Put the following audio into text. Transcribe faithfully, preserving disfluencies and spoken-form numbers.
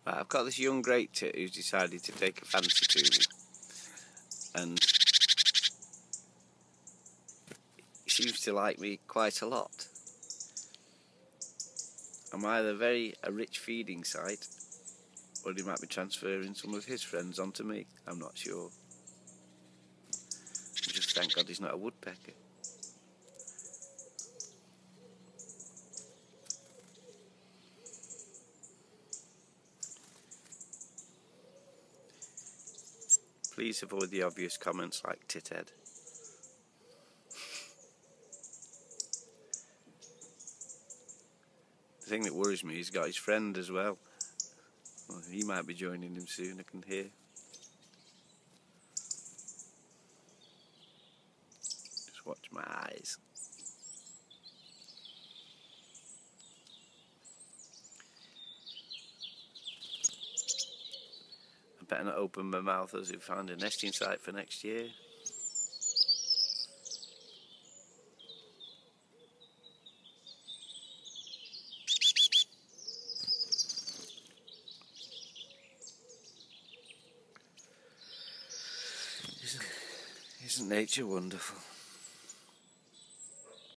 Right, I've got this young great tit who's decided to take a fancy to me, and he seems to like me quite a lot. I'm either very a rich feeding site, or he might be transferring some of his friends onto me. I'm not sure. Just thank God he's not a woodpecker. Please avoid the obvious comments like tithead. The thing that worries me, he's got his friend as well. Well, he might be joining him soon, I can hear. Just watch my eyes. I better not open my mouth as we found a nesting site for next year. Isn't, isn't nature wonderful?